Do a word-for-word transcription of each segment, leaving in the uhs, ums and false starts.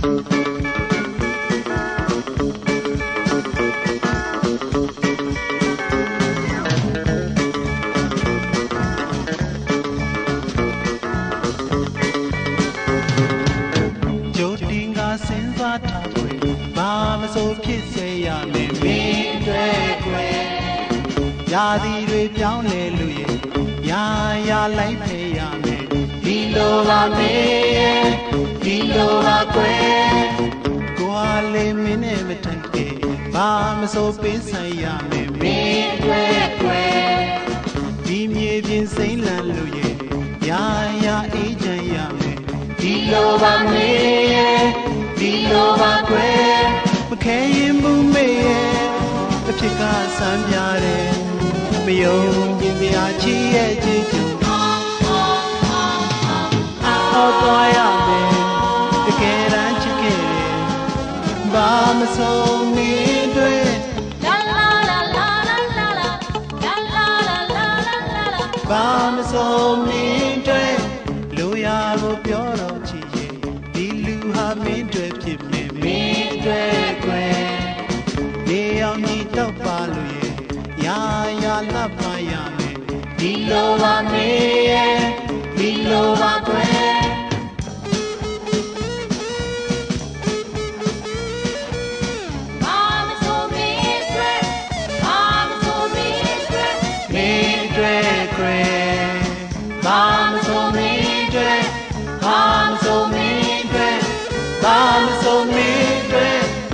ยาดีด้วยเจ้าเล่ลุยยายาไหลเพยาเมดีโลบาเมดีโลบาเกวกัวเลมิเนมทันเกบามโซปิสัยยาเมเมเกวเกวดีเมียพินสิงลันลุยยายาเอจันยาเมดีโลบาเมดีโลบาเกวมะแค่ยิมบุเมอภิกาสัมยาเรไม่ยอมยินดีอาชีพจิตจุเอาตัวอย่างเดิมแค่รันชิเกเรบามโซมีด้วยลาลาลาลาลาลาลาลาลาลาลาลาบามโซมีด้วยลูยาโกเปียวเราชีเยดีลูหามีด้วยผิดไม่มีด้วยแควเดียวนี้ต้องปาลุยยายาลับมายาเมดีโลบาเมดีโลบาเกวบามโซเมเกวบามโซเมเกวเมเกวเกวบามโซเมเกวบามโซเมเกวบามโซเมเกว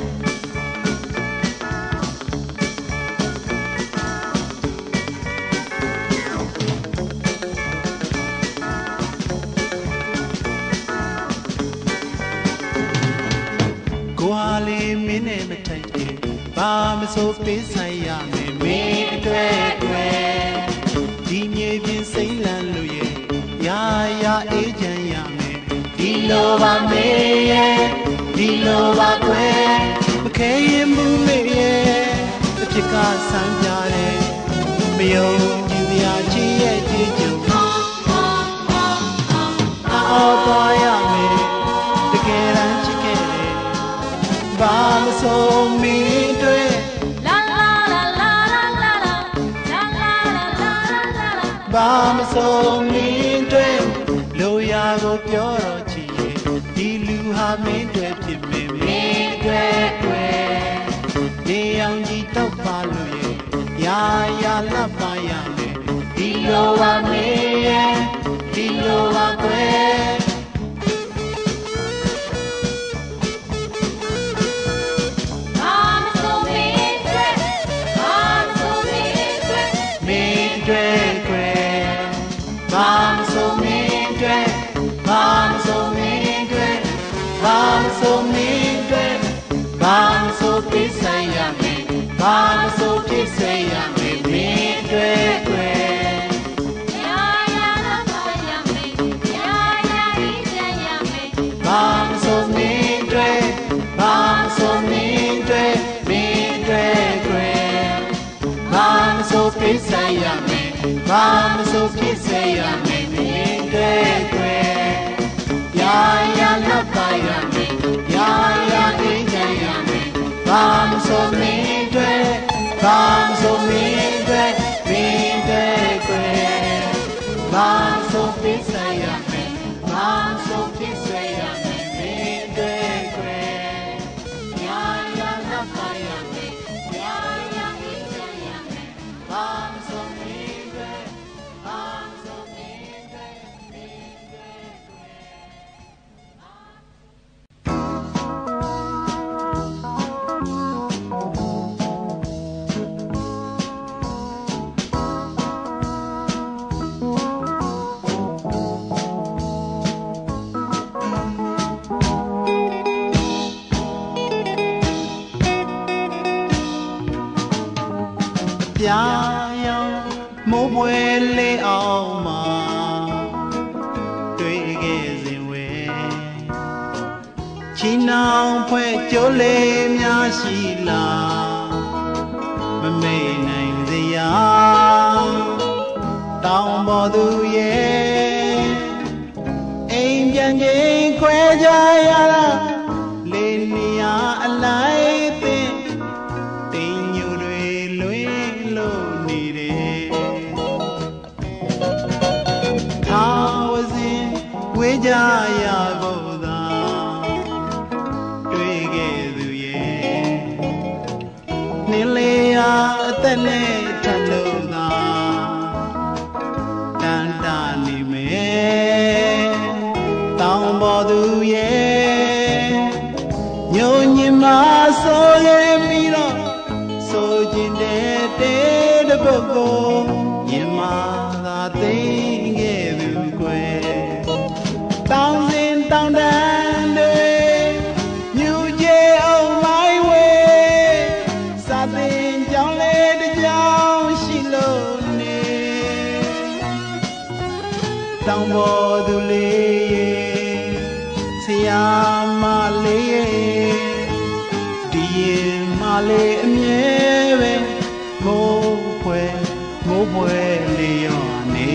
บามโซปิสัยยาเมเมด้วยแควดีเมียพินสิงลันลุยยายาเอจันยาเมดีโลบาเมดีโลบาเกวมะแค่ยิมบุเมอภิกาสัมยาเรไม่ยอมยินดีอาชีพจิตจุเอาตัวอย่างเมตะแกรันชิเกเรบามโซมีบามโซมีด้วยลูยาโกเปียวเราชีเยดีลูหามีด้วยผิดไม่มีด้วยแควเดียวนี้ต้องปาลุยยายาลับมายาเมดีโลบาเมดีโลบาเกวบามโซมีด้วยบามโซปิสัยยาเมบามโซปิสัยยาเมมีด้วยแคว say yummy, mama so kiss say yummy, me ya ya love yummy, ya ya inja yummy, mama so me mama so me me mama so kiss say yummy, mama so kiss say yummy, me ya ya love yummy, ya ya inja yummy, mama so me mama so me me ပြာရောင်မိုးပွဲလေးအောင်မှာတွေ့ခဲ့စဉ်ဝဲချီနှောင်ဖွဲ့ကြိုးလေးများရှိလားမမေ့နိုင်စရာတောင်ပေါ်သူရဲ့အိမ်ပြန်ချင်းခွဲကြရတာနဲ့ထလို့သာတန်တာနေမယ်တောင်ပေါ်သူရဲ့ညိုညင်မဆိုရင်ပြီးတော့ဆိုခြင်းတဲ့တဲ့တပုတ်ကိုရင်မသာသိခဲ့သူကွယ်တောင်းစင်တောင်းတန်တွေမြူကျဲအောင်မိုင်းဝဲစာသင်ကြောင်းလေတကြောင်ရှိလို့နေတောင်းပေါ်သူလေးဆရာမလေးဒီရင်မလေးအမြဲပဲမိုးဖွဲမိုးဖွဲလေးရောနေ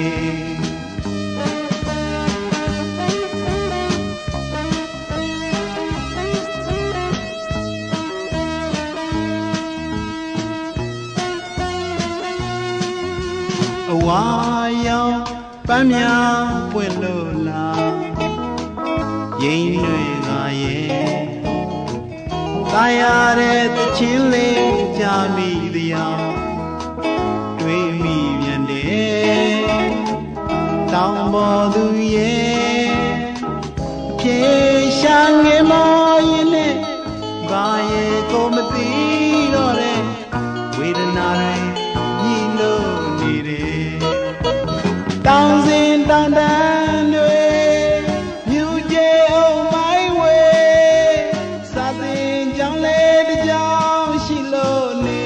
အဝါရောင်ပန်းများပွင့်လို့လားရင်တွေကရဲ့သာရတဲ့သချင်းလေးကြားမိတရားတွေးမိပြန်တယ်တောင်ပေါ်သူရဲ့အပြေရှာငယ်မရင်နဲ့ဘာရဲ့ကိုမသိတော့တဲ့ဝေဒနာတွေညှိလို့နေတယ်တောင်စင်တောင်တန်းတွေမြူကျဲအောင်မိုင်းဝဲစာသင်ကြောင်းလေတကြောင်ရှိလို့နေ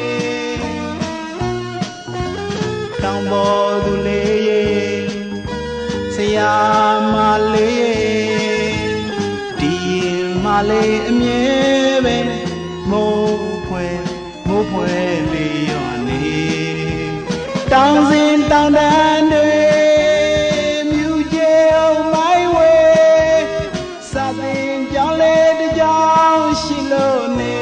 တောင်ပေါ်သူလေးရဲ့ဆရာမလေးရဲ့ဒီမလေးအမြဲပဲမိုးဖွဲမိုးဖွဲလေးရောနေတောင်စင်တောင်တန်းတွေမြူကျဲအောင်မိုင်းဝဲစာသင်ကြောင်းလေတကြောင်ရှိလို့နေ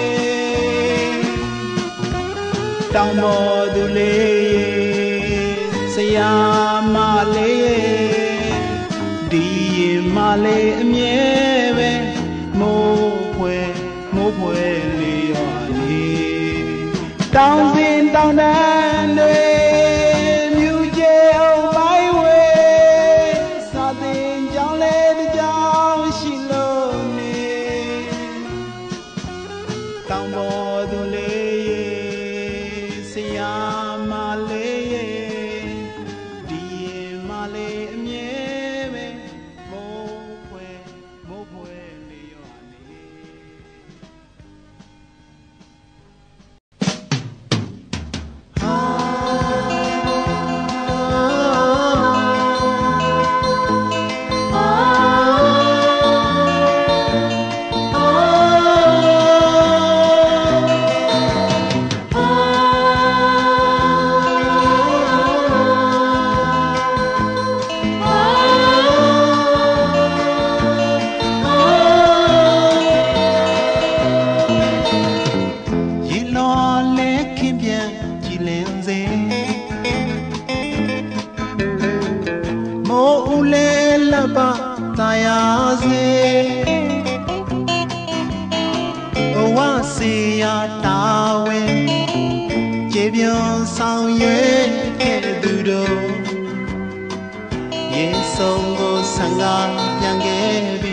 တောင်ပေါ်သူလေးဆရာမလေးဒီရင်မလေးအမြဲပဲမိုးဖွဲမိုးဖွဲလေးရောနေတောင်စင်တောင်တန်းတွေမြူကျဲအောင်မိုင်းဝဲစာသင်ကြောင်းလေတကြောင်ရှိလို့နေတောင်ပေါ်သူလေးဆရာမလေးဒီရင်မလေးအမြဲပဲမိုးဖွဲမိုးဖွဲလေးရောနေသာယာစေဘဝစီယာတာဝင်ကျေပြွန်ဆောင်ရွယ်ခဲ့သူတို့ရေဆုံးကိုဆံကားပြန်ခဲ့ပြီ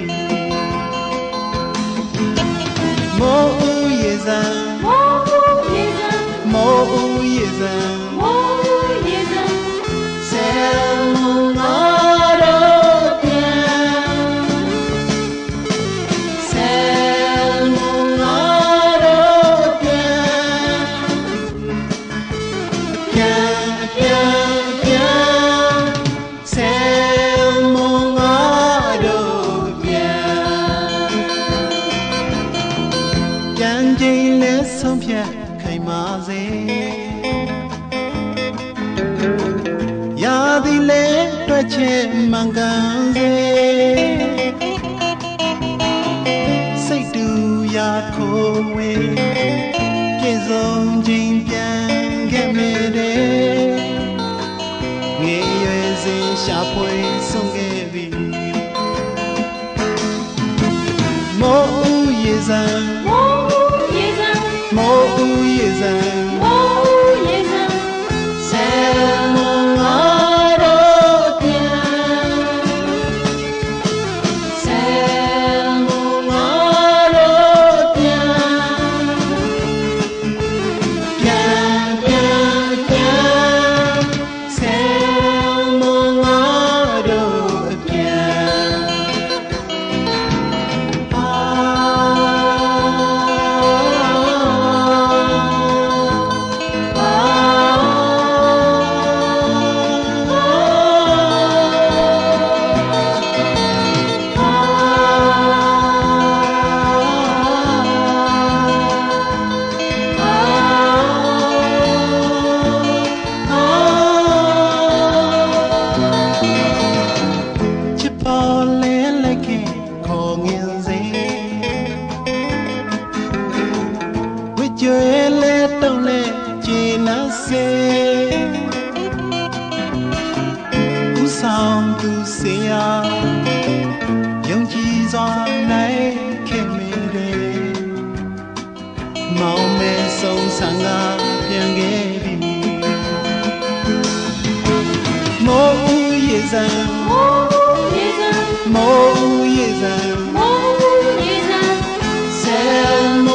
မိုးဦးရေစံမိုးဦးရေစံမိုးဦးရေစံမိုးဦးရေစံဆယ်မုံငါချစ်မှန်ကန်စေစိတ်တူရာခိုးဝေးပြည့်စုံခြင်းပြန်ခဲ့မိတယ်ငယ်ရွယ်စဉ်ရှာဖွေဆုံးခဲ့ပြီမိုးဦးရေစံမိုးဦးရေစံမိုးဦးရေစံမိုးဦးရေ Sanga Piangebi Mo Yezan Mo Yezan Mo Yezan Mo Yezan Selmo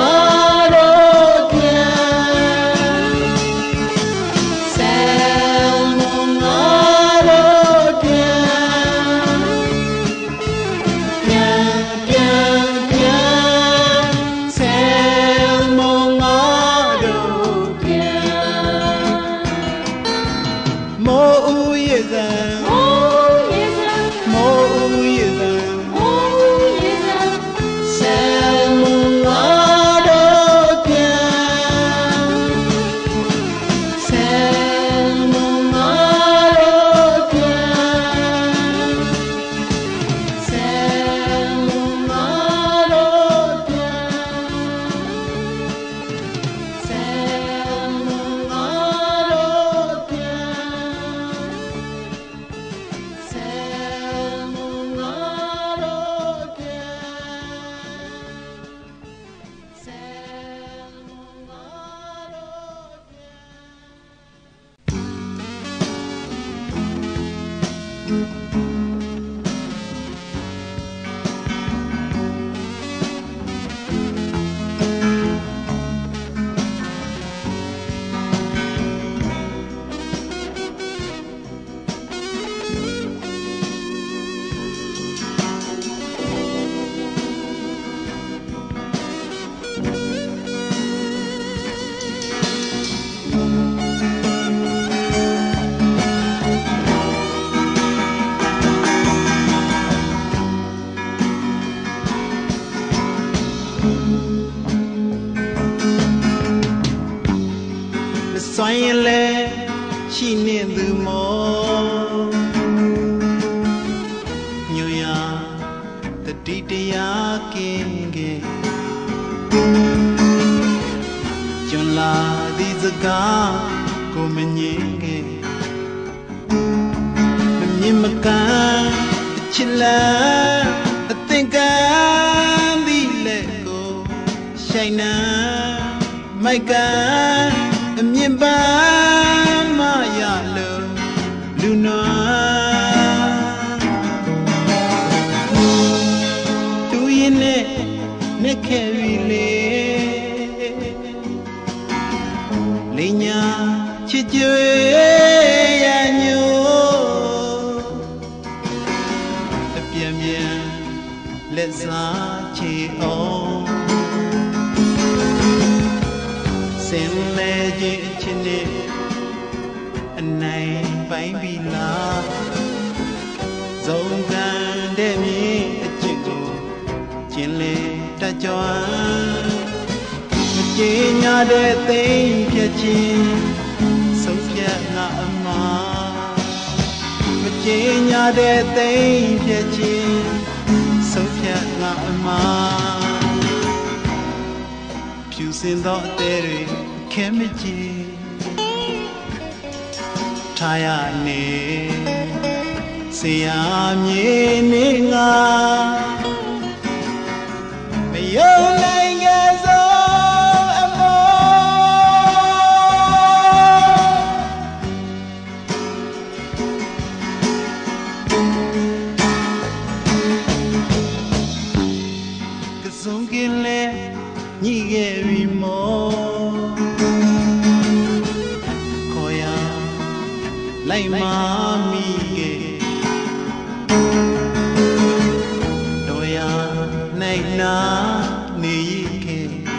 Soyele chine du mo Nyoya the ditiya kinge Junla di zaga ko menyenge Menyimakan chila atingan di leko Shaina maikan Miền Bắc Maya lơ luna tu yene ne kevile linya chijwe ya nyo pian pian let sa chi on Sen le jin chin ne anai pai bi la zong gan de mi a chin ko chin le ta chuan ma chi nya de tai phit chin sou phit nga ama ma chi nya de tai phit chin sou phit nga ama Sin do tere kemiji Thaya ne Siya mye ne nga Mayo lai nga so amo Kasung kile Nhi ge vi mo Koya Lai ma mi ge Doya Nai na Ni ke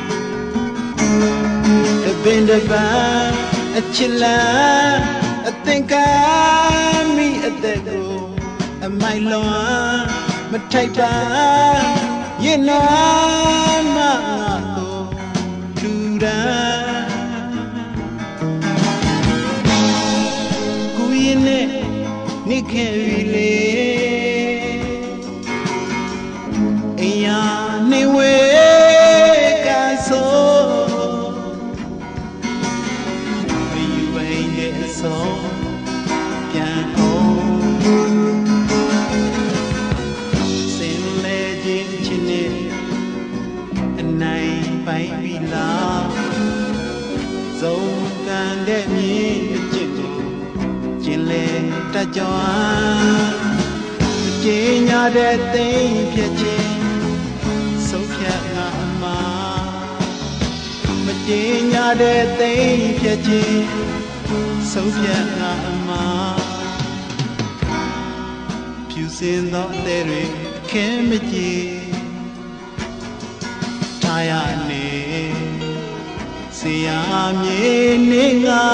A bin da ban A chilla A think I me a dego A my loan Ma tai ban You know I'm not Kuyine nikevile Eya niwe kaso You ain't get so Pian on Sin legend chine Nai pai bi la ဆုံးကန်တဲ့မြေအကျင့်ကိုကျင်လေတတ်ကြွမကြေညာတဲ့သိမ့်ဖြစ်ခြင်းဆုံးဖြတ်ငါအမှားမကြေညာတဲ့သိမ့်ဖြစ်ခြင်းဆုံးဖြတ်ငါအမှားဖြူစင်သောအသေးတွေခဲမကြည်ထားရနေစေရမြေနေငါ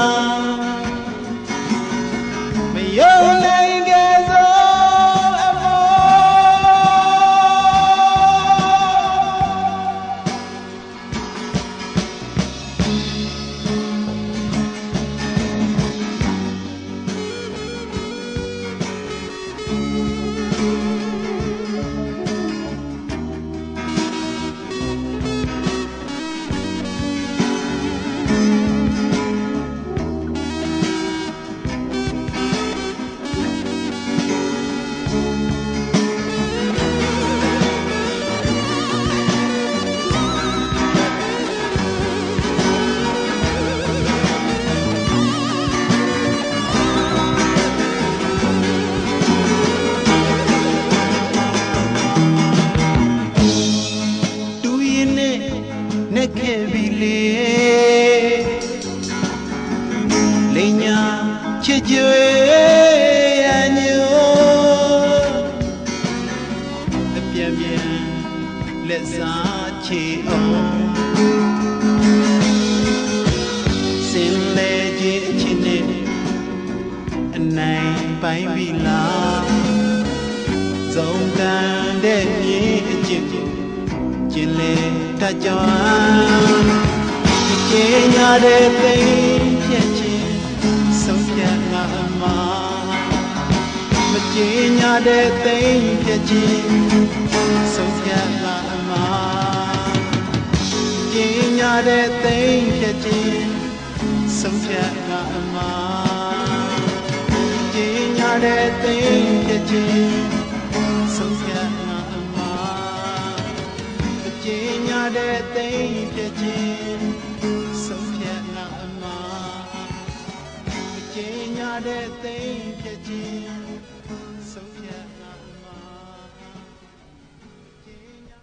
မယုံနိုင်ခဲ့သောအမောချစ်ကြွေရညိုအပြင်းပြင်းလက်စားချေအောင်စင်လေခြင်းအချင်းနဲ့အနိုင်ပိုင်းပြီလားဆုံးကန်တဲ့မြေအကျင့်ကိုကျင်လေတတ်ကြွကြေညာတဲ့သိဖြစ်ခြင်းဆုံးဖြတ်ငါအမှားမကြေညာတဲ့သိဖြစ်ခြင်းဆုံးဖြတ်ငါအမှားကြေညာတဲ့သိဖြစ်ခြင်းဆုံးဖြတ်ငါအမှားကြေညာတဲ့သိဖြစ်ခြင်းဆုံးဖြတ်ငါအမှားကြေညာတဲ့သိဖြစ်ခြင်းဆုံးဖြတ်ငါအမှားကြေညာတဲ့သိဖြစ်ခြင်းဆုံးဖြတ်ငါအမှားကြေညာ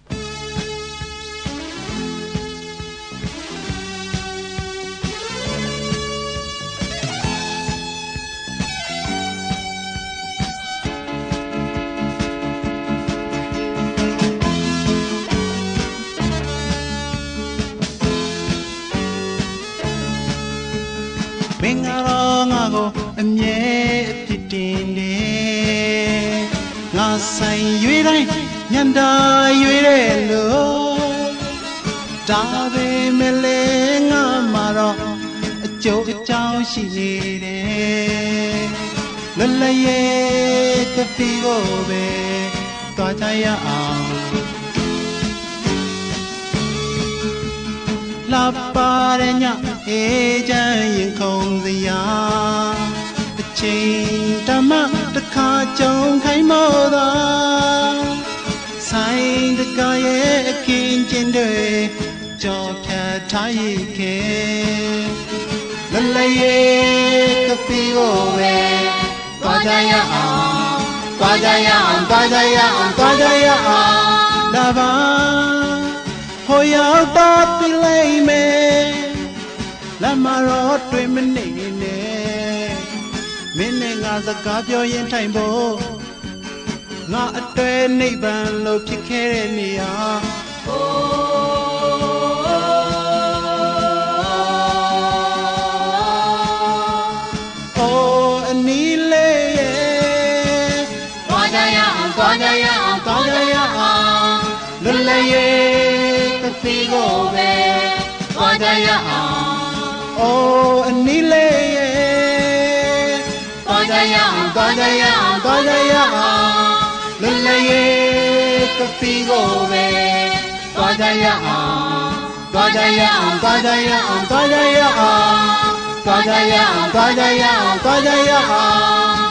မင်္ဂလာငါကိုအမြဲအပြစ်တင်တယ်ငါဆိုင်ရွေးတိုင်းညံတာရွေးတယ်လို့ဒါပေမဲ့လေငါမှာတော့အကျိုးအကြောင်းရှိနေတယ်လွတ်လပ်ရဲ့ကပီကိုပဲတွားကြရအောင်လာပါတဲ့ညအေးချမ်းရင်ခုန်စရာအချိန်တမတစ်ခါကြုံခိုင်းမောသာဆိုင်တကားရဲ့အခင်းကျင်းတွေကြော်ဖြတ်ထားရခဲ့လလရဲ့ကပီကိုပဲတွားကြရအောင်တွားကြရအောင်တွားကြရအောင်တွားကြရအောင်လာပါဟိုရောက်တော့ပြလိုက်မယ်လမ်းမတော်တွေ့မနေနဲ့မင်းနဲ့ငါစကားပြောရင်ထိုင်ဖို့ငါအတွေ့နိဗ္ဗာန်လို့ဖြစ်ခဲ့တဲ့နေရာအိုးအနီးလေးရဲ့သွားကြရအောင်သွားကြရအောင်သွားကြရအောင်လွတ်လပ်ရဲ့ကစီကိုပဲသွားကြရအောင်အိုးအနီးလေးရဲ့သွားကြရအောင်သွားကြရအောင်သွားကြရအောင်လွတ်လပ်ရဲ့ကစီကိုပဲသွားကြရအောင်သွားကြရအောင်သွားကြရအောင်သွားကြရအောင်သွားကြရအောင်သွားကြရအောင်သွားကြရအောင်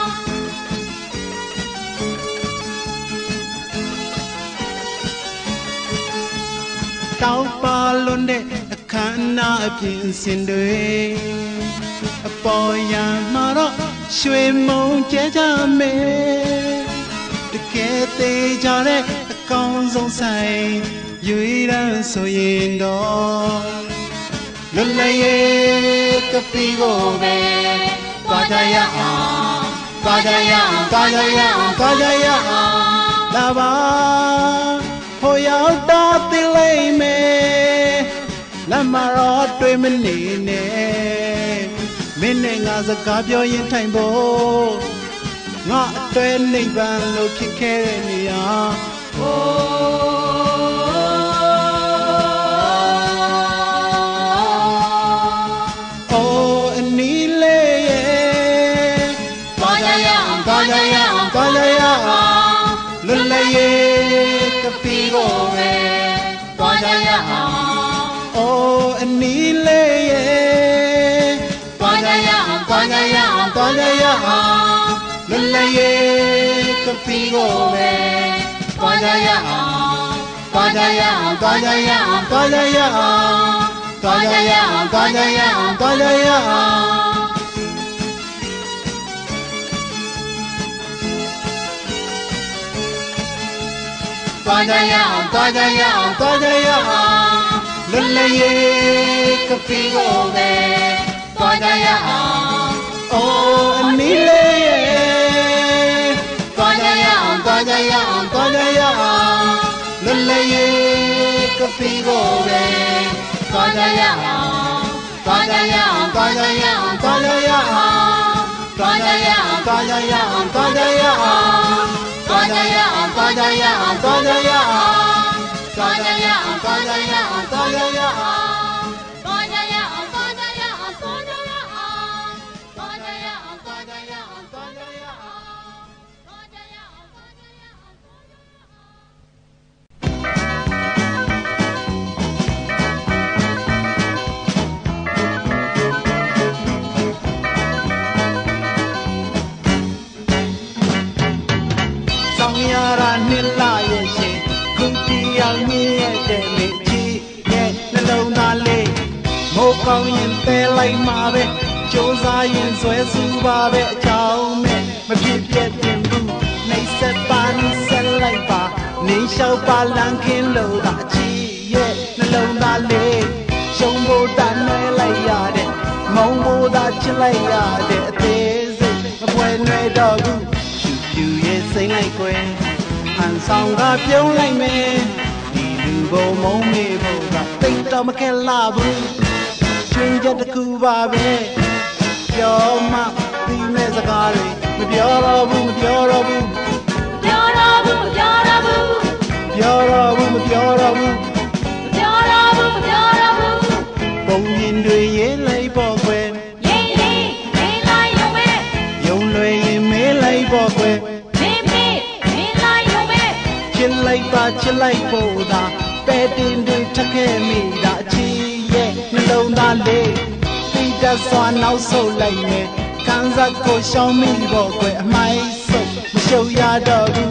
တောင်းပါလွန်တဲ့အขันนาเปลี่ยนสินด้วยปอยามาโรช่วยมองเจ้าจำเมตะเกตจาระกองสงสัยอยู่รังสยินดอลุลายกะปีโกเบกาจายะกาจายะกาจายะกาจายะลาบาโหยาวตาติเลยเมลามารอด้วยมันนี่เน่มินเนงาสกาเปียวยินไทยโบงะด้วยนิบานโลคิดแค่นี้อ่ะโอ้โอ้อันนี้เลยกาจายะกาจายะกาจายะลุลายกะปีโกเวกาจายะโอ้อันนี้เลยกาจายะกาจายะกาจายะลุลายกะปีโกเวกาจายะกาจายะกาจายะกาจายะกาจายะกาจายะกาจายะกาจายะกาจายะกาจายะลุลายกะปีโกเวกาจายะโอ้อันนี้เลยกาจายะกาจายะกาจายะลุลายกะปีโกเวกาจายะกาจายะกาจายะกาจายะกาจายะกาจายะกาจายะกาจายะกาจายะกาจายะกาจายะกาจายะกาจายะကောင်းရင်တဲလိုက်မှာပဲကြိုးစားရင်ဆွဲစုပါပဲအချောင်းမဲ့မဖြစ်ပြတ်တင်ဘူးနှိမ့်ဆက်ပါနှိမ့်ဆက်လိုက်ပါနေလျှောက်ပါလန်းခင်းလို့သာအချီရဲ့နှလုံးသားလေးရှုံးဖို့တန်နှဲလိုက်ရတဲ့မုံဖို့သာချစ်လိုက်ရတဲ့အသေးစိတ်မပွဲနွယ်တော့ဘူးဖြူဖြူရဲ့စိမ့်လိုက်ွယ်ဟန်ဆောင်ကပြုံးလိုက်မယ်ဒီလူဘုံမုံမေဖို့ကတိတ်တော့မခက်လာဘူးချင်းချက်တစ်ခုပါပဲပြောမှပြီးမဲ့စကားတွေမပြောတော့ဘူးမပြောတော့ဘူးပြောတော့ဘူးမပြောတော့ဘူးပြောတော့ဘူးမပြောတော့ဘူးပြောတော့ဘူးမပြောတော့ဘူးပုံရင်တွေရေးလိုက်ပေါ့ကွယ်ရေးရေးရေးလိုက်ရုံပဲယုံလွယ်ရင်မေးလိုက်ပေါ့ကွယ်မေးမေးမေးလိုက်ရုံပဲချစ်လိုက်ပါချစ်လိုက်ဖို့သာပဲတင်တွေထက်ခဲ့မိတာအချီရဲ့နှလုံးသားလေးတိတ်တက်စွာနောက်ဆုတ်လိုက်မယ်ကန်းစားကိုရှောင်းမိဖို့ကွယ်အမိုက်ဆုပ်မရှုပ်ရတော့ဘူး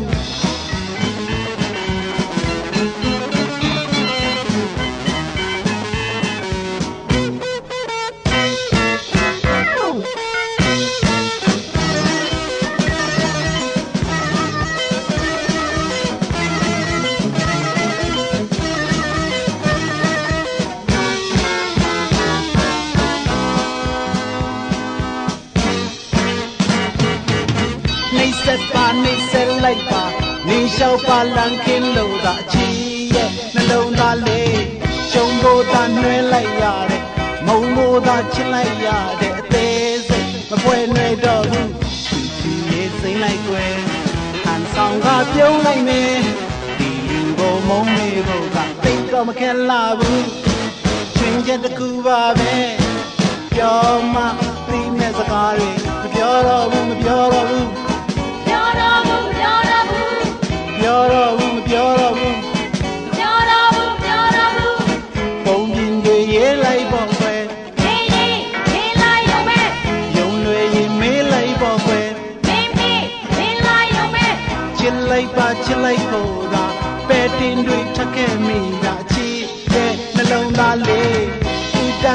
နေဆက်လိုက်ပါနေလျှောက်ပါလန်းခင်းလို့သာအချီရဲ့နှလုံးသားလေးရှုံးဖို့သာနှွှဲလိုက်ရတဲ့မုံဖို့သာချစ်လိုက်ရတဲ့အသေးစိတ်မပွဲနွယ်တော့ဘူးချီချီလေးစိမ့်လိုက်ွယ်ဟန်ဆောင်ကပြုံးလိုက်မယ်ဒီလူကိုမုံမေဖို့ကတိတ်တော့မခက်လာဘူးချင်းချက်တစ်ခုပါပဲပြောမှပြီးမဲ့စကားတွေမပြောတော့ဘူးမပြောတော့ဘူးပြောတော့ဘူးပြောတော့ဘူးပြောတော့ဘူးမပြောတော့ဘူးပြောတော့ဘူးပြောတော့ဘူးပုံပြင်တွေရေးလိုက်ပေါ့ကွယ်ရေးရေးရေးလိုက်ရုံပဲယုံလွယ်ရင်မေးလိုက်ပေါ့ကွယ်မေးမေးမေးလိုက်ရုံပဲချစ်လိုက်ပါချစ်လိုက်ဖို့သာပဲတင်တွေထက်ခဲ့မိတာအချီတဲ့နှလုံးသားလေး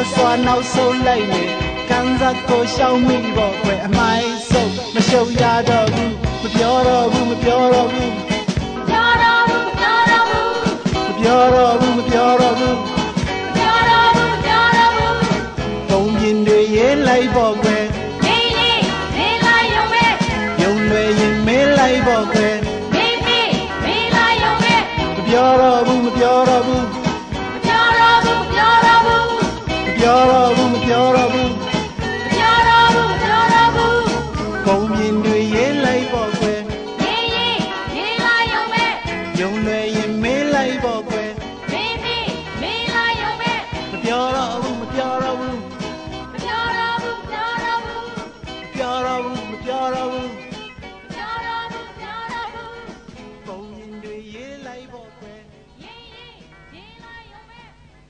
စွာနောက်ဆုံးလိုက်နေကန်းစားကိုရှောင်းမိဖို့ကွယ်အမိုင်းဆုံးမရှုံရတော့ဘူးမပြောတော့ဘူးမပြောတော့ဘူးပြောတော့ဘူးပြောတော့ဘူးမပြောတော့ဘူးမပြောတော့ဘူးပြောတော့ဘူးပြောတော့ဘူးပုံပြင်တွေရေးလိုက်ဖို့ကွယ်နေနေနေလိုက်ရုံပဲယုံလွယ်ရင်မေးလိုက်ဖို့ကွယ်နေနေနေလိုက်ရုံပဲမပြောတော့ဘူးမပြောတော့ဘူးမပြောတော့ဘူးပြောတော့ဘူးမပြောတော့ဘူးမပြောတော့ဘူးပြောတော့ဘူးပြောတော့ဘူးပုံပြင်တွေရေးလိုက်ဖို့ကွယ်နေနေနေလိုက်ရုံပဲယုံလွယ်ရင်မေးလိုက်ဖို့ကွယ်နေနေနေလိုက်ရုံပဲမပြောတော့ဘူးမပြောတော့ဘူးမပြောတော့ဘူးပြောတော့ဘူးပြောတော့ဘူးမပြောတော့ဘူးပြောတော့ဘူးပြောတော့ဘူးပုံပြင်တွေရေးလိုက်ဖို့ကွယ်နေနေနေလိုက်ရုံပဲ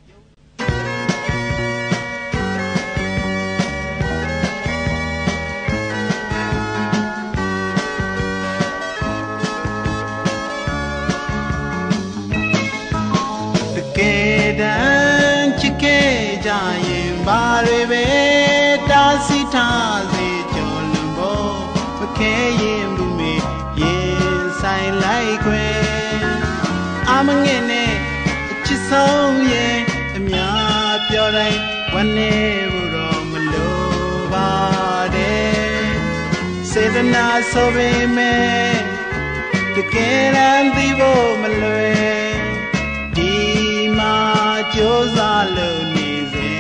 တကယ်တမ်းချစ်ခဲ့ကြရင်ဘာတွေပဲတားဆီးထားစေကြော်လွန်ဖို့မခဲရင်ဘူးမေရင်ဆိုင်လိုက်ခွဲအမငဲ့နဲ့အချစ်ဆုံးရဲ့အများပြောတိုင်းဝမ်းနေဖို့တော့မလိုပါတဲ့စေတနာဆိုပေမဲ့တကယ်တမ်းသိဖို့မလွယ်ဒီမှာကြိုးစားလို့နေစေ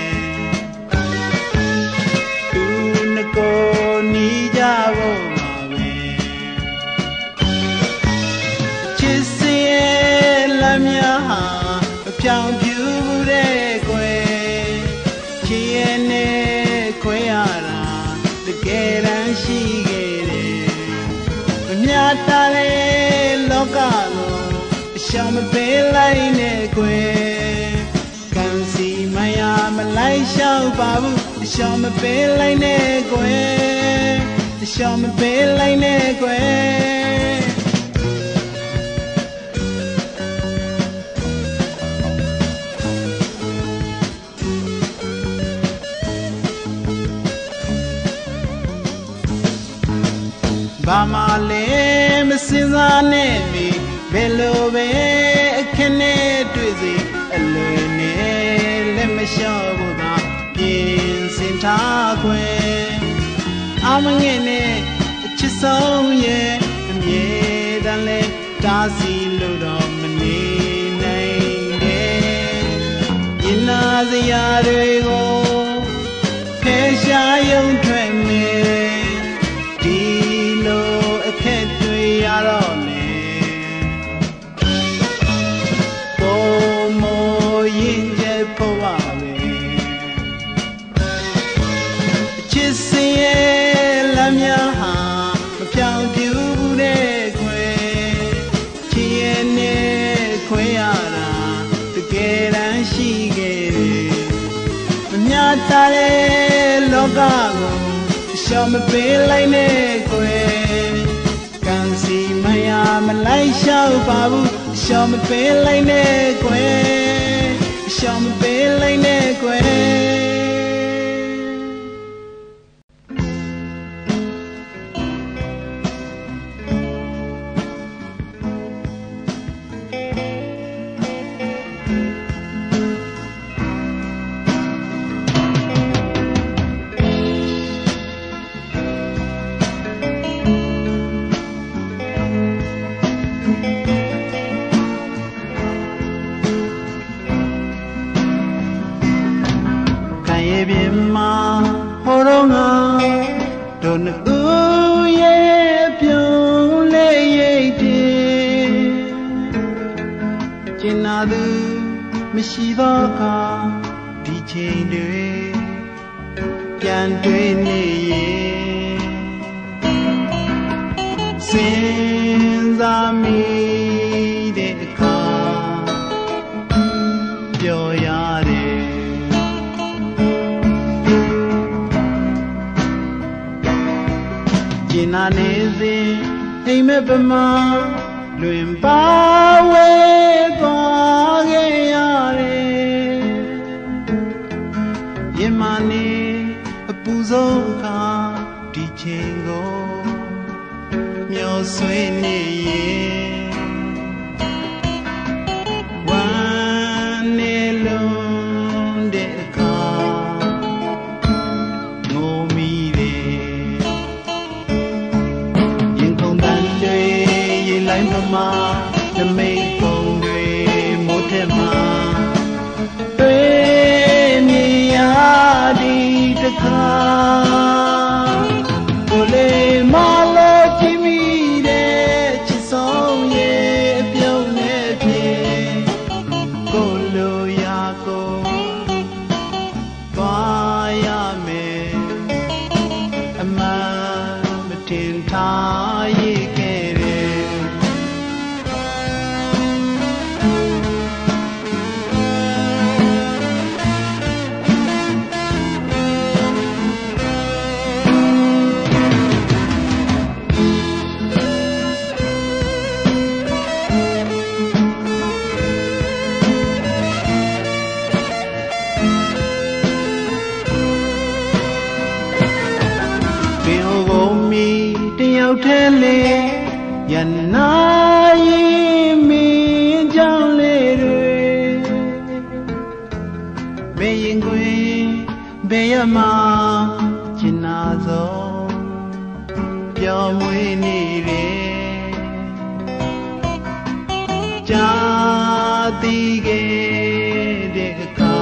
သူငကိုနီးကြဖို့မှာပဲချစ်စရဲ့လမ်းများဟာမပြောင်းပြူဘူးတဲ့ကွယ်ချစ်ရဲ့နဲ့ခွဲရတာတကယ်တမ်းရှိခဲ့တယ်မမြတ်တာလေလောကကိုရှောင်မပေးလိုက်နဲ့ကွယ်ကံစီမရမလိုက်ရှောက်ပါဘူးရှောင်မပေးလိုက်နဲ့ကွယ်ရှောင်မပေးလိုက်နဲ့ကွယ်ဘာမှလည်းမစင်စားနဲ့မိဘယ်လိုပဲအခက်နဲ့တွေ့စေအလွယ်နဲ့လက်မလျှော့ဖို့သာပြင်ဆင်ထားခွင့်အမငဲ့နဲ့အချစ်ဆုံးရဲ့အမြဲတမ်းလဲတားဆီးလို့တော့မနေနိုင်နဲ့ရင်နာစရာတွေကိုဖယ်ရှားယုံထွက်မယ်ဒီလိုအခက်တွေရတော့လေရင်ကျဖို့ပါပဲအချစ်စင်ရဲ့လမ်းများဟာမပြောင်းပြူဘူးတဲ့ခွေချစ်ရဲ့နဲ့ခွဲရတာတကယ်တမ်းရှိခဲ့တယ်မမြတ်တာလေလောကကိုရှောင်မပေးလိုက်နဲ့ခွေကံစီမရမလိုက်ရှောက်ပါဘူးရှောင်မပေးလိုက်နဲ့ခွေရှောင်မပေးလိုက်နဲ့ကွယ်ပြင်မှာဟိုတော့ငါတို့နှစ်ဦးရဲ့ပြုံးလေးရိပ်တင်ကျင်နာသူမရှိတော့ကဒီချိန်တွေပြန်တွေ့နေရင်စဉ်းစားမိတဲ့အခါပြောရတယ်ကျင်နာနေစဉ်အိမ်မက်ပမာလွင်ပါဝဲသွားခဲ့ရတယ်ထက်မှာတွေ့မြင်ရသည်တခါကိုလေးမလို့ကြည့်မိတဲ့ချစ်ဆုံးရဲ့အပြုံးနဲ့ဖြစ်ကိုလိုရာကိုသွားရမယ်အမှန်မတင်ထားရခဲ့တယ်ရောက်တဲ့လေရနာရင်မင်းကြောင့်လေတွေဘေးရင်ခွင်ဘေးရမှာကျင်နာဆုံးပျော်မွေးနေတယ်ကြာတိခဲ့တဲ့အခါ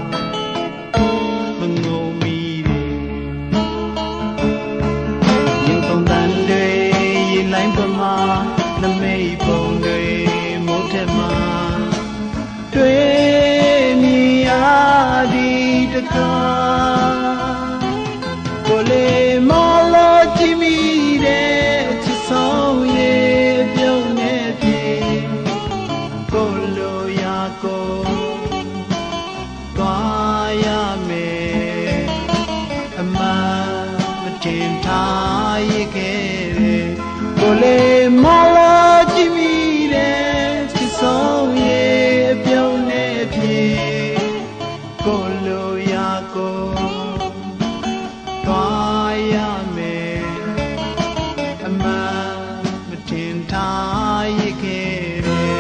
မငုံမီလိုင်းပမာနမိတ်ပုံတွေမိုးထက်မှာတွေ့မြင်ရသည်တခါကိုလေးမလို့ကြည့်မိတဲ့ချစ်ဆုံးရဲ့ပြုံးနေဖြစ်ကိုလိုရာကိုသွားရမယ်အမှန်မတင်ထားရခဲ့ကိုလေးမလာကြည့်မိတဲ့ချစ်ဆုံးရဲ့အပြုံးနဲ့ဖြစ်ကိုလိုရာကိုသွားရမယ်အမှန်မတင်ထားရခဲ့တယ်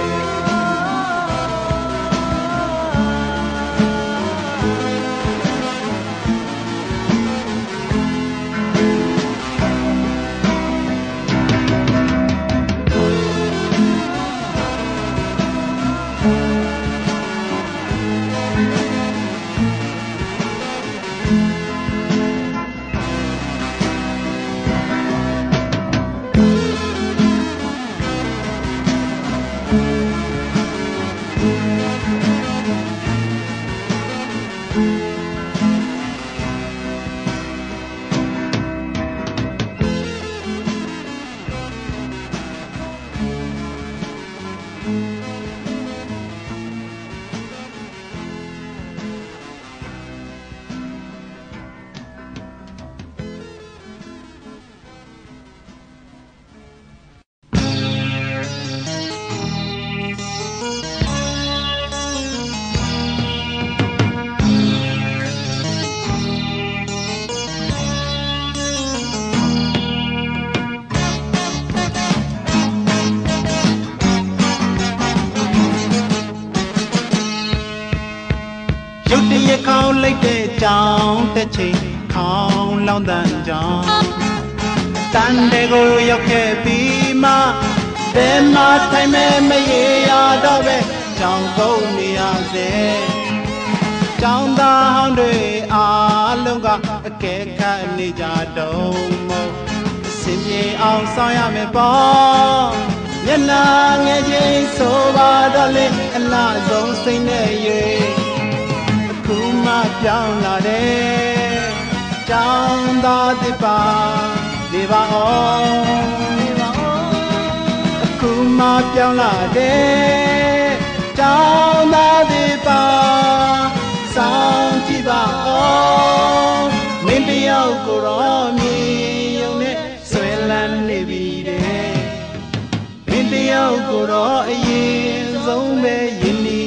ရုတ်တရက်ခေါင်းလိုက်တဲ့ကြောင်တစ်ချိန်ခေါင်းလောင်းတန်ကြောင်တန်တဲ့ကိုရောက်ခဲ့ပြီးမှဘယ်မှာထိုင်မဲ့မရေရတော့ပဲကြောင်ကုန်နေရစေကြောင်သားဟောင်းတွေအားလုံးကအကဲခတ်နေကြတော့မို့စင်ပြေအောင်ဆောင်ရမယ်ပေါ့မျက်နှာငယ်ချင်းဆိုပါတော့လေအလားဆုံးစိတ်နဲ့ရေခုမှပြောင်းလာတဲ့ကြောင်သားတစ်ပါနေပါအောင်နေပါအောင်အခုမှပြောင်းလာတဲ့ကြောင်သားတစ်ပါစောင့်ကြည့်ပါအောင်မင်းတယောက်ကိုတော့မြင်ရုံနဲ့ဆွဲလန်းနေပြီတဲ့မင်းတယောက်ကိုတော့အရင်ဆုံးပဲယဉ်နေ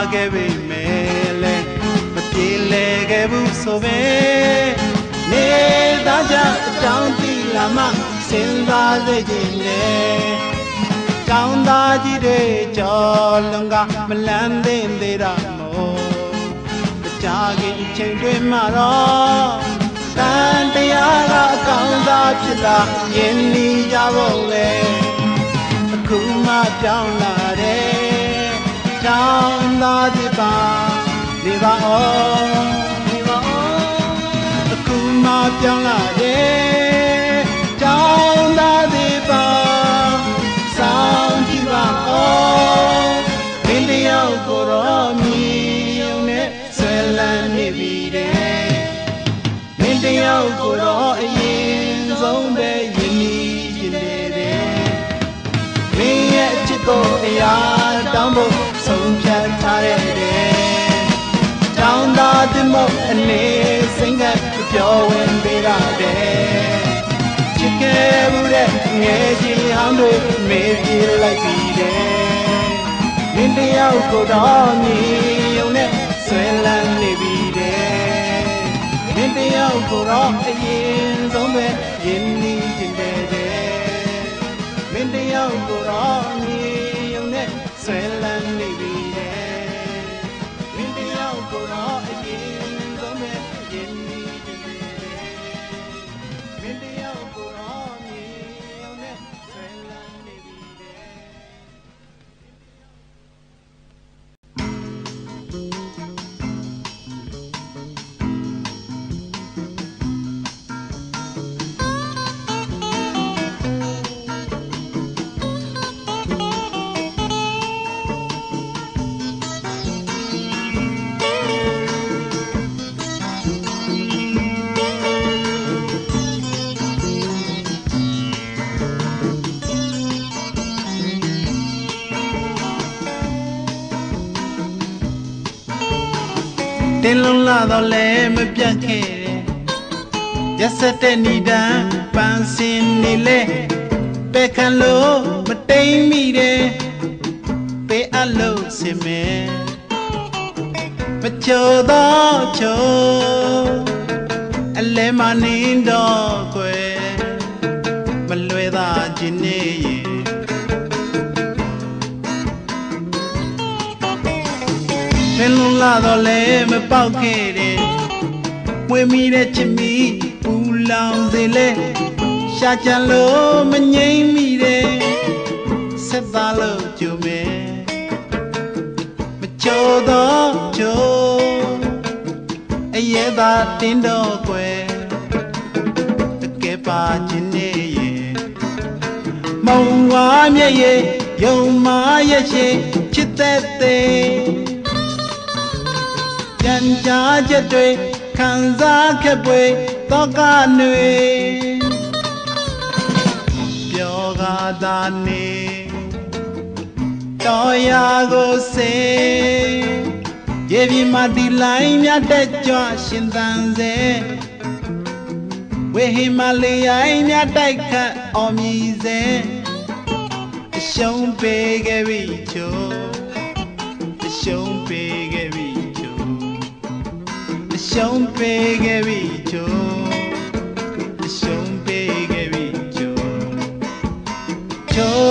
ခဲ့ပေမဲ့လဲမပြေလဲခဲ့ဘူးဆိုပဲနေသားကြအကြောင်းသိလာမှစဉ်းစားစေခြင်းနဲ့ကောင်းသားကြီးတွေကြော်လွန်ကမလန်းသိသေးတာမို့တခြားခင်အချိန်တွေမှာတော့တန်တရားကအကောင်းသားဖြစ်လာယဉ်နီးကြဖို့လေအခုမှပြောင်းလာတယ်တောင်းသားတစ်ပါနေပါအောင်နေပါအောင်အခုမှပြောင်းလာတယ်တောင်းသားတစ်ပါစောင်းကြည့်ပါအောင်မင်းတယောက်ကိုတော့မြည်ုံနဲ့ဆွဲလန်းနေပြီတဲ့မင်းတယောက်ကိုတော့အရင်ဆုံးပဲယဉ်နီးခြင်းတဲ့မင်းရဲ့ချစ်ကိုအရာတောင်းဖို့ဆုံးဖြတ်ထားတဲ့တောင်းသားတဲ့မအနေစိတ်ကပြောဝင်ပေးတာတဲ့ချစ်ခဲ့မှုတဲ့ငယ်ချင်းဟောင်းတွေမေးပြေးလိုက်ပြီတဲ့မင်းတယောက်ကိုတော့မြည်ုံနဲ့ဆွဲလန်းနေပြီတဲ့မင်းတယောက်ကိုတော့အရင်ဆုံးပဲယဉ်နီးခြင်းတဲ့မင်းတယောက်ကိုတော့မြည်ုံနဲ့ဆွဲလန်းနေပြီတဲ့မင်းတယောက်ကိုတော့အရင်ဆုံးပဲယဉ်နီးခြင်းတဲ့မင်းတယောက်ကိုတော့မြည်ုံနဲ့ဆွဲလန်းနေပြီတဲ့တင်းလုံးလာတော့လဲမပြတ်ခဲ့တယ်ရက်စက်တဲ့ဏိဒံပန်းစင်နေလဲပဲခံလို့မတိမ်မိတယ်ပေးအပ်လို့စင်မယ်မချိုတော့ချိုအလဲမနေတော့ကွယ်မလွယ်သာခြင်းနေရင်တင်းလုံးလာတော့လဲမပေါက်ခဲ့တယ်မွေမိတဲ့ချစ်မိပူလောင်စေလဲရှာချင်လို့မငြိမ့်မိတယ်ဆက်သားလို့ကြုံမယ်မချိုတော့ချိုအရဲသာတင်းတော့ကွယ်တကယ်ပါခြင်းနေရဲ့မောင်ဝါမျက်ရည်ယုံမာရဲ့ရှိချစ်တဲ့တဲ့ကြံကြားချက်တွေခံစားခဲ့ပွေတော့ကຫນွေပြောကားသာနေတော်ရာကိုစေရေပြမဒီလိုင်းမြတ်တဲ့ကြွရှင်သန်စေဝေဟိမလီယိုင်းမြတ်တိုက်ခတ်အောင်မြည်စေအရှုံးပေးခဲ့ပြီချို့အရှုံးပေးခဲ့ပြီရှုံးပေးခဲ့ပြီချို့ရှုံးပေးခဲ့ပြီချို့ချို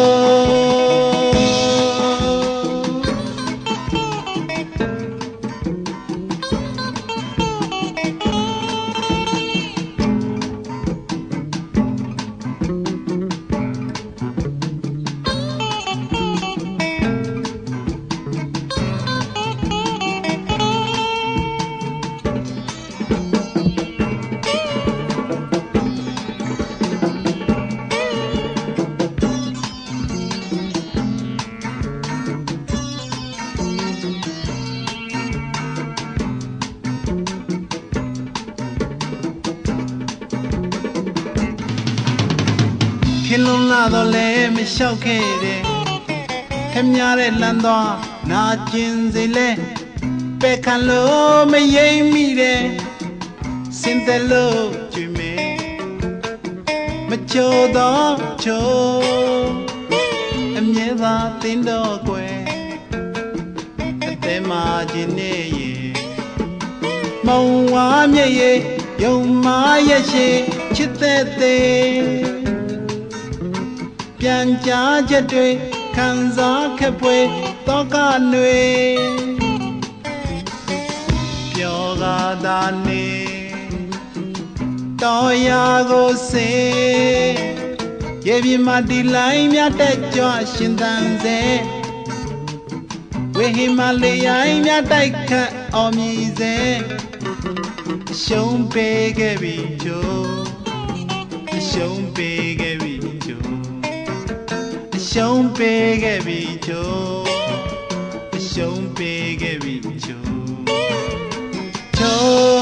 ခင်လုံးလာတော့လဲမလျှောက်ခဲ့တယ်ခမရတဲ့လမ်းသွားနာကျင်စေလဲပဲခံလို့မယိမ့်မိတယ်စင်တယ်လို့ကြွေမယ်မချိုတော့ချိုအမြဲသာတင်းတော့ကွယ်အသေးမมาจินเนยมองว่าเมียยงมาเยชิชิดเตเตเปลี่ยนใจจะด้วยขันซาแค่ป่วยต้องการหน่วยเปียวกาดานีต่อยาโกเซเย็บมาดีไลมีแต่จ่อชินดันเซเวหิมาเลยายมีแต่แค่อมีเซชงเปเกบิโจชงเปเกบิโจชงเปเกบิโจชงเปเกบิโจโจ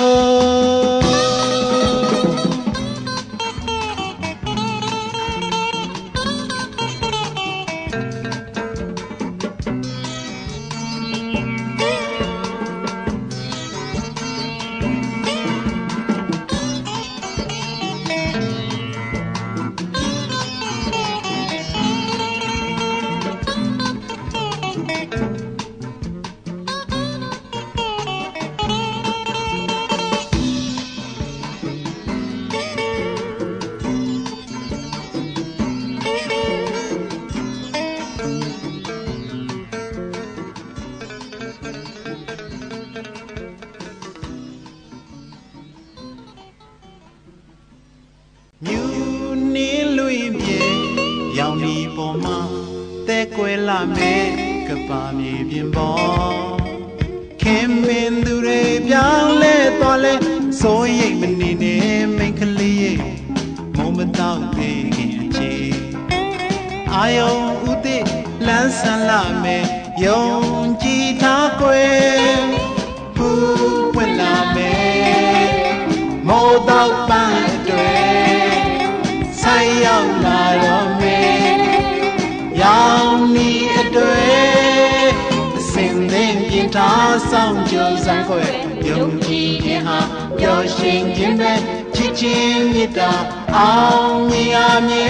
แต่กวยละเมกปามีเพียงบ่เข้มเป็นดูเรเปียงเล่ตัวเล่โซยมันนี่เนไม่คลีมองมันต้องเพียงเจอายุอุติลันสันละเมยงจีทากวยผู้เวลาเมโมดอกปันด้วยใส่ยาวลาโรเมยาวนี้ด้วยสิ่งเด่นยินท้าส่องจูสังเวยยงจียินหาโยชิงยินเบชิชิมิตาเอามีอามี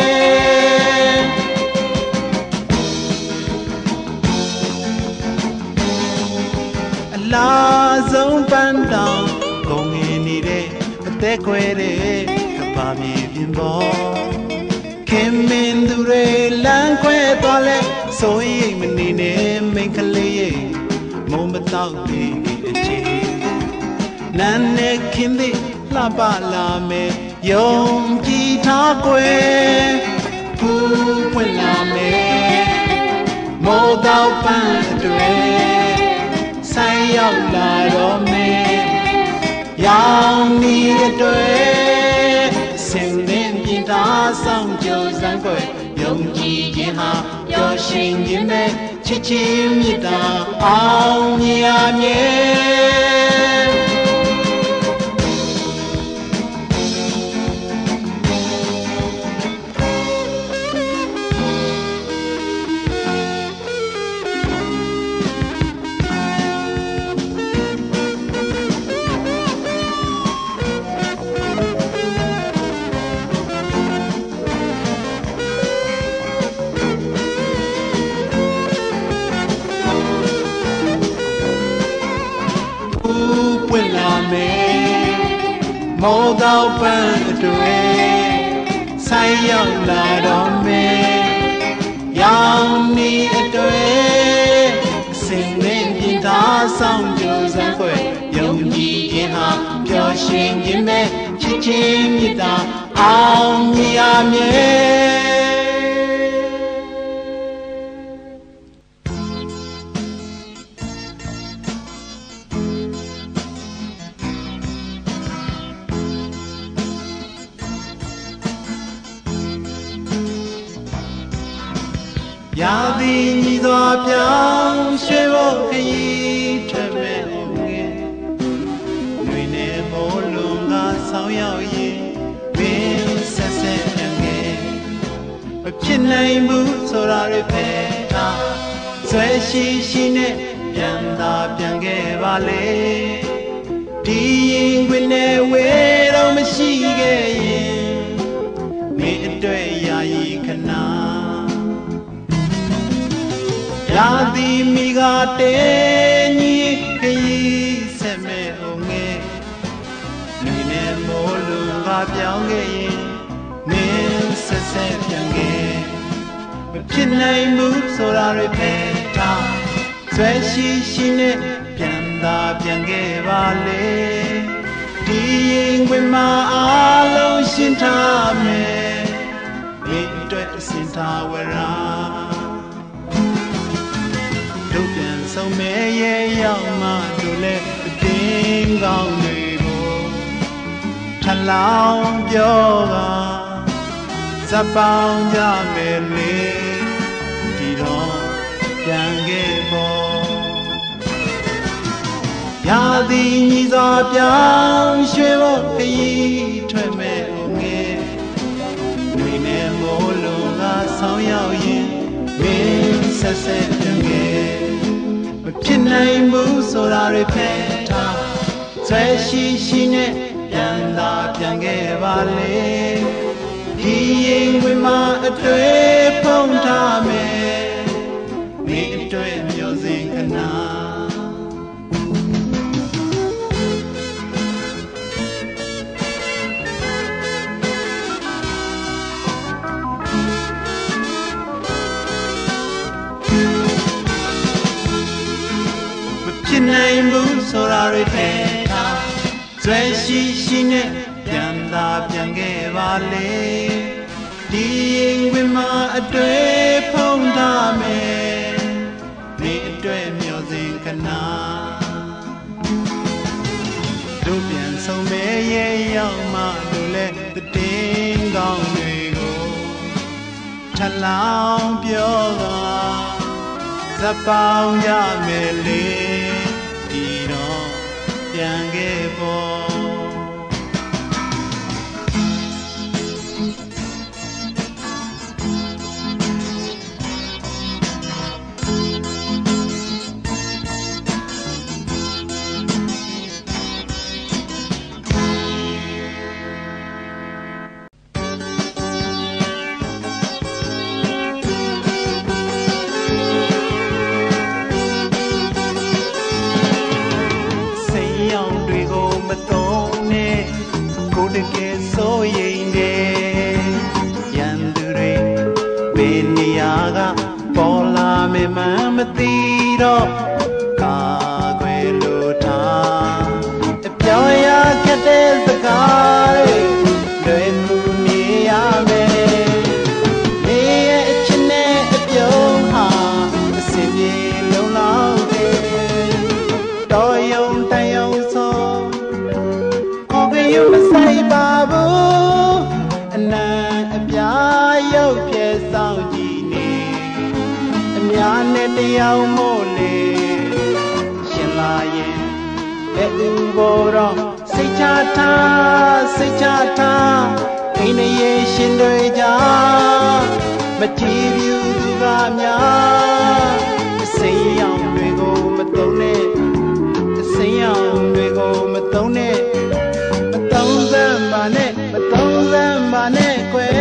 ลาซงปันดาวกงเงินนี่เด้แต่กวยเด้กับปามีเพียงบ่เข้มเป็นดูเรลังแควตัวเล่โซยมันนี่เนไม่คลีมองมาต้องดีกิเจนันเนคินดิลาบาลาเมยงจีทากวยผู้เวลาเมโมดาวปันด้วยใส่ยาวลาโรเมยาวนี้ด้วยสิ่งเด่นยินตาส่องจูสังเวยยงจียินหาโยชิงยินเบชิชิมิตาเอามีอามีโมดาวปันด้วยใส่ยาวลาดอมเมยาวนี้ด้วยสิ่งเล่นยินตาส่องจูสังเวยยงจียินหาเปียวชิงยินเบชิชิมิตาเอามีอามียาดีมีตัวเปียงช่วยบอกให้เธอไม่หงเงินหนุ่ยเนโมลุงกาสาวเยาวยีเป็นเส้นเส้นยังไงไม่ผิดในมือโซราเรเปตาสวยชีชีเนยันตาเปียงเก็บาเลดียิงวินเนเวเราไม่ชีเกยิงมีด้วยยายีขนา Yadi miga te ပြောင်းခဲ့ရင်မင်းဆက်ဆက်ပြန်ခဲ့မဖြစ်နိုင်ဘူးဆိုတာတွေဖယ်ထားဆွဲရှိရှိနဲ့ပြန်သာပြန်ခဲ့ပါလေဒီရင်ခွင်မှာအားလုံးရှင်းထားမယ်မင်းအတွက်အစင်ထားဝရာတို့ပြန်ဆုံးမဲ့ရဲ့ရောက်မှတို့လည်းအတင်းကောင်းတွေကိုထလောင်းပြောတာဇပ်ပေါင်းကြမယ်လေဒီတော့ပြန်ခဲ့ပေါ်ရာသီညီစွာပြောင်းရွှေဖို့ခရီးထွက်မဲ့ငယ်တွေနဲ့မိုးလုံးကဆောင်းရောက်ရင်မင်းဆက်ဆက်ပြန်ခဲ့မဖြစ်နိုင်ဘူးဆိုတာတွေဖယ်ထားဆွဲရှိရှိနဲ့ပြန်သာပြန်ခဲ့ပါလေဒီရင်ဝင်မှာအတွေ့ဖုံးထားမယ်မင်းအတွေ့မျိုးစင်ခဏဖြစ်နိုင်ဘူးဆိုတာတွေဖယ်ထားဆွဲရှိရှိနဲ့ပြန်သာပြန်ခဲ့ပါလေဒီရင်ဝင်မှာအတွေ့ဖုံးထားမယ်ဒီအတွေ့မျိုးစင်ခဏတို့ပြန်ဆုံးမဲ့ရဲ့ရောက်မှတို့လည်းတည်င်းကောင်းတွေကိုထလောင်းပြောပါဇပ်ပေါင်းကြမယ်လေဒီတော့ပြန်ခဲ့ပေါ်ဆိုရင်တဲ့ရန်သူတွေဘယ်နေရာကပေါ်လာမေမှမသိတော့ကာကွယ်လို့ထားအပြောင်းရခဲ့တဲ့စကားတွေလွယ်ကူနေရမယ်နေရဲ့အချင်းနဲ့အပြုံးဟာအစင်ပြေလုံလောက်တယ်တော်ယုံတန်ယုံဆိုကိုကယူမဆိုင်ပါဘူးအနံအပြားရုပ်ပြဲဆောင်ကြည့်နေအများနဲ့တယောက်မို့လေရှင်လာရင်လက်ဦးဘောတော့စိတ်ချထားစိတ်ချထားအိမ်ရဲ့ရှင်တွေကြောင့်မကြည့်ဘူးသူကများအစိမ်းရောင်တွေကိုမသုံးနဲ့အစိမ်းရောင်တွေကိုမသုံးနဲ့မသုံးစမ်းပါနဲ့မသုံးစမ်းပါနဲ့ကွယ်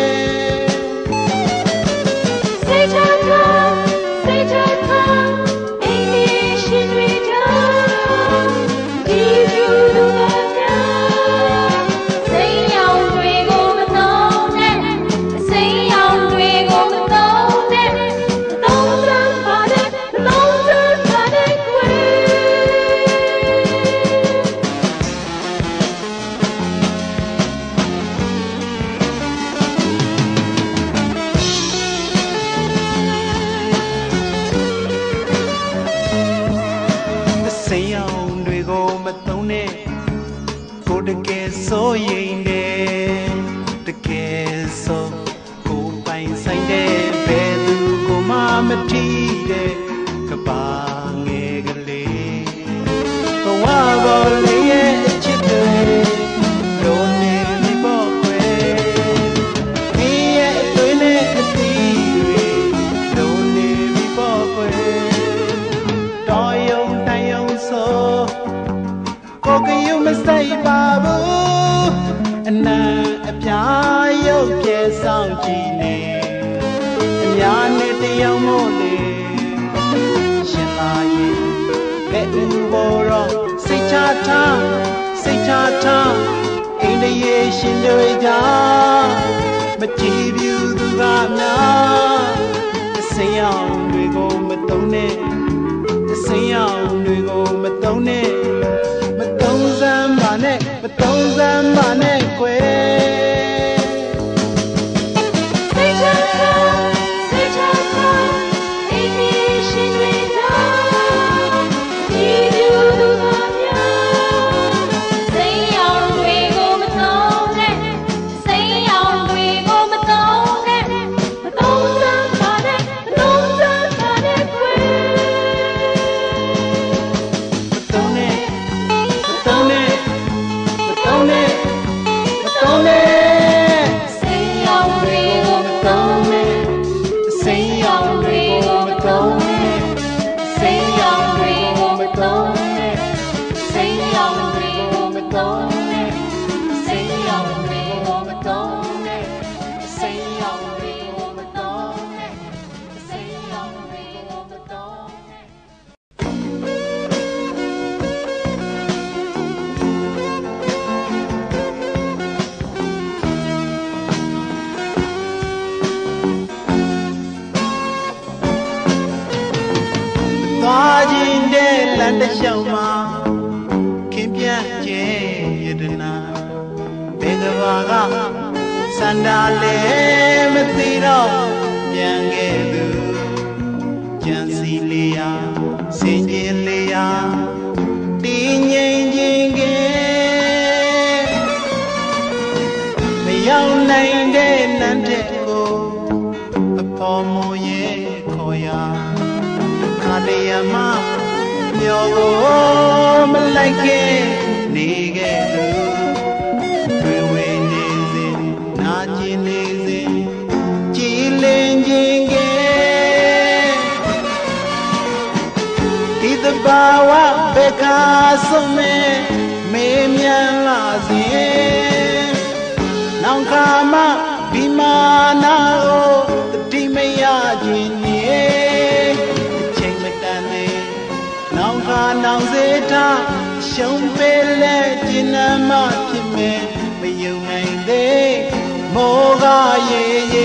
စိတ်ချထားစိတ်ချထားအိမ်ရဲ့ရှင်တွေကြောင့်ဒီလူလူကများစိတ်ရောင်တွေကိုမသုံးနဲ့စိတ်ရောင်တွေကိုမသုံးနဲ့မသုံးစမ်းပါနဲ့မသုံးစမ်းပါနဲ့ကွယ်စိတ်ရောင်တွေကိုမသုံးနဲ့ကိုတကယ်ဆိုရင်တဲ့တကယ်ဆိုကိုပိုင်ဆိုင်တဲ့ဘယ်သူကိုမှမထီးတဲ့ကဘာငယ်ကလေးဘဝပေါ်လေးရဲ့အချစ်တွေလိုနေပြီပေါ့ကွယ်ဒီရဲ့အသွေးနဲ့အသီးတွေလိုနေပြီပေါ့ကွယ်တော်ယုံတန်ယုံဆိုကိုကယူမဆိုင်ပါဘူးအနံအပြားရုပ်ပြဲဆောင်ကြည့်နေအများနဲ့တယောက်မို့လေရှင်လာရင်လက်ဦးဘောတော့စိတ်ချထားစိတ်ချထားအိမ်ရေရှင်တွေကြောင့်မကြည့်ဘူးသူကများအစိမ်းရောင်တွေကိုမတုံးနဲ့အစိမ်းရောင်တွေကိုမတုံးနဲ့မတုံးစမ်းပါနဲ့မတုံးစမ်းပါနဲ့ကွယ်သွားခြင်းတဲ့လမ်းတစ်လျှောက်မှာခင်ပြန့်ကျဲယတနာဘယ်ကဘာကစန္ဒာလဲမသိတော့ပြန်ခဲ့သူကြံစီလေးရာစင်ကြင်လေးရာတည်ငြိမ်ခြင်းကမရောက်နိုင်တဲ့လမ်းတစ်ကိုအပေါ်မူရဲ့ခေါ်ရာတရားမမျောကိုမလိုက်ခဲ့နေခဲ့သူတွေ့ဝေနေစဉ်နာကျင်နေစဉ်ကြည်လင်ခြင်းကဒီသဘာဝဘက်ကဆုံးမဲ့မေးမြန်းလာစဉ်နောင်ခါမဒီမာနာကိုတတိမရခြင်းနောင်ခါနောင်စေထားရှုံးပေးလဲကျဉ်းနှမဖြစ်မယ်မယုံနိုင်သေးမောကရေရေ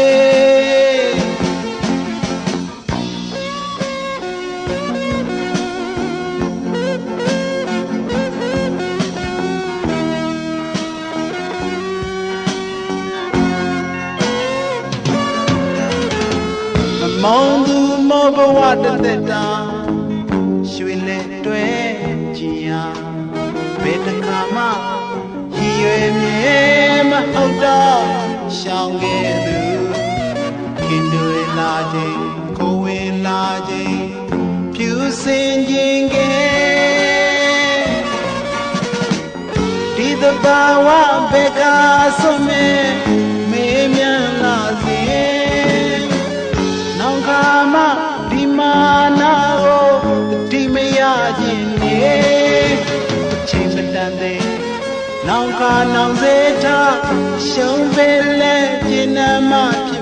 မမောင်းသူမောဘဝတသက်တာရွှေလက်တွဲကြည်ရဘယ်တခါမှရည်ရွယ်မြဲမဟုတ်တော့ရှောင်ခဲ့သူခင်တွေလာခြင်းကိုဝင်လာခြင်းဖြူစင်ခြင်းကဒီသဘာဝဘက်ကဆုံးမဲ့မေးမြန်းလာစဉ်နောင်ခါမှဒီမာနာကိုဒီမရခြင်းနေအချိန်မတန်သေးနောင်ခါနောင်စေထားရှုံးပေးလဲကျဉ်းနှမ